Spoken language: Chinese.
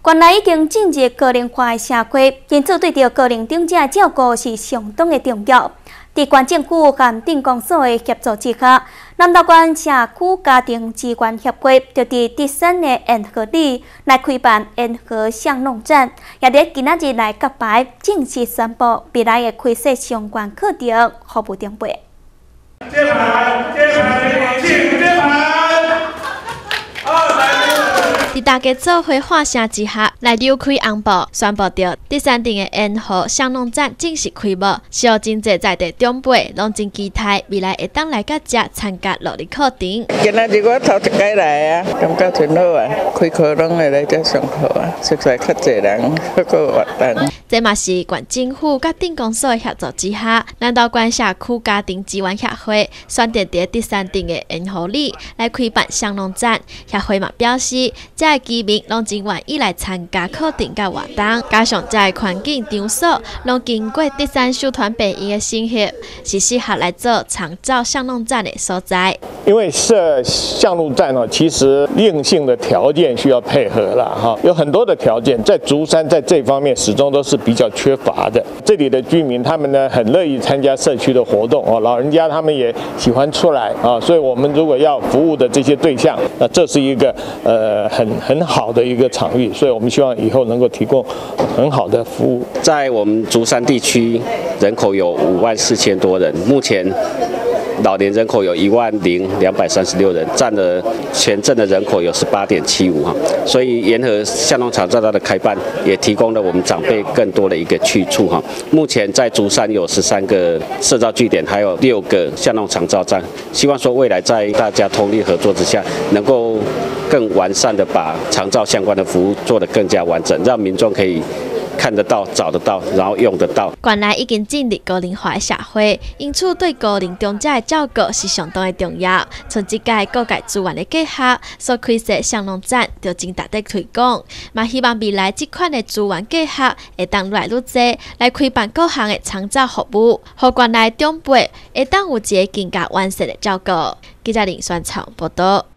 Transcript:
原来已经进入高龄化的社会，因此对着高龄长者的照顾是相当的重要。在县政府和镇公所的协助之下，南投县社区家庭资源协会就伫第三个沿河里来开办沿河巷弄展，也伫今仔日来揭牌，正式宣布未来的开设相关课程服务中备。 接盘，请接盘。 伫大家做伙喊声之下，来扭开红布，宣布着第三场的沿河巷弄展正式开幕。是有真侪在地长辈拢真期待未来会当来到遮参加乐理课程。 今仔日我头一届来啊，感觉真好啊！开课拢会来遮上课啊，熟悉较侪人，还佫活动。 这嘛是县政府甲镇公所的协助之下，南投县社区家庭资源协会选择伫第三场的沿河里来开办巷弄展。协会嘛表示，遮个居民拢真愿意来参加课程甲活动，加上遮个环境场所拢经过第三社团培育的审核，是适合来做长照巷弄展的所在。 因为设巷弄站其实硬性的条件需要配合了哈，有很多的条件，在竹山在这方面始终都是比较缺乏的。这里的居民他们呢很乐意参加社区的活动哦，老人家他们也喜欢出来啊，所以我们如果要服务的这些对象，那这是一个很好的一个场域，所以我们希望以后能够提供很好的服务。 在我们竹山地区，人口有54000多人，目前老年人口有10236人，占了全镇的人口有18.75%哈，所以沿河巷弄长照站的开办，也提供了我们长辈更多的一个去处哈。目前在竹山有13个社照据点，还有6个巷弄长照站，希望说未来在大家通力合作之下，能够更完善的把长照相关的服务做得更加完整，让民众可以看得到、找得到，然后用得到。 原来已经进入高龄化的社会，因此对高龄长者的照顾是相当的重要。从这届各界资源的结合，所开设巷弄展就真值得推广。嘛希望未来这款的资源结合，会当愈来愈多，来开办各项的长照服务，互原来长辈会当有一个更加完善的照顾。记者林宣昌报道。